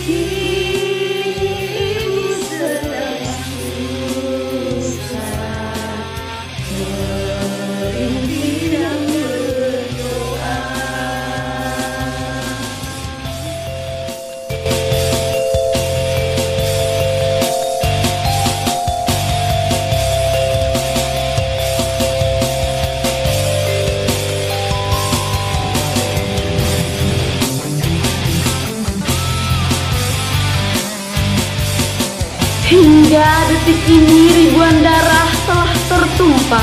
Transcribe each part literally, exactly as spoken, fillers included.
Ibu sedang susah, merintih dan berdoa. Hingga detik ini ribuan darah telah tertumpah.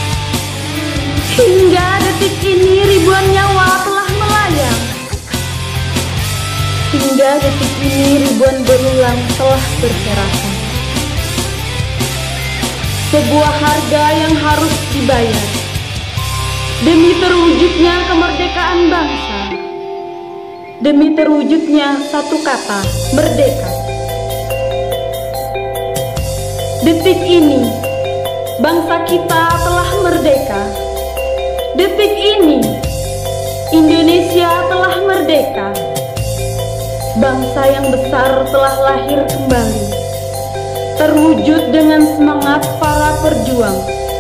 Hingga detik ini ribuan nyawa telah melayang. Hingga detik ini ribuan berulang telah berserakan. Sebuah harga yang harus dibayar demi terwujudnya kemerdekaan bangsa, demi terwujudnya satu kata, merdeka. Detik ini, bangsa kita telah merdeka. Detik ini, Indonesia telah merdeka. Bangsa yang besar telah lahir kembali, terwujud dengan semangat para perjuang,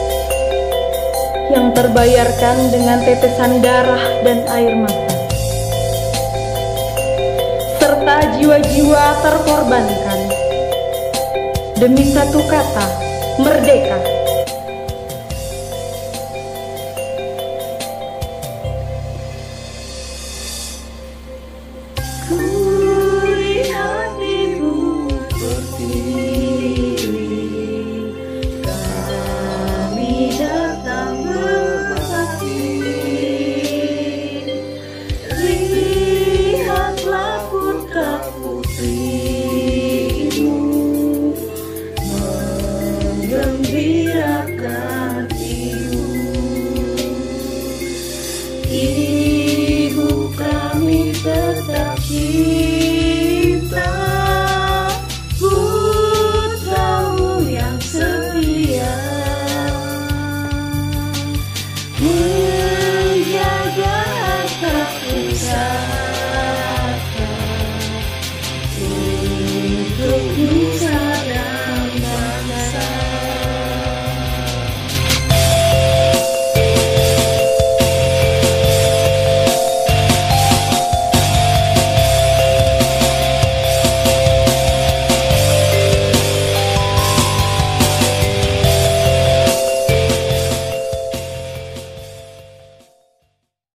yang terbayarkan dengan tetesan darah dan air mata, serta jiwa-jiwa terkorbankan demi satu kata, merdeka.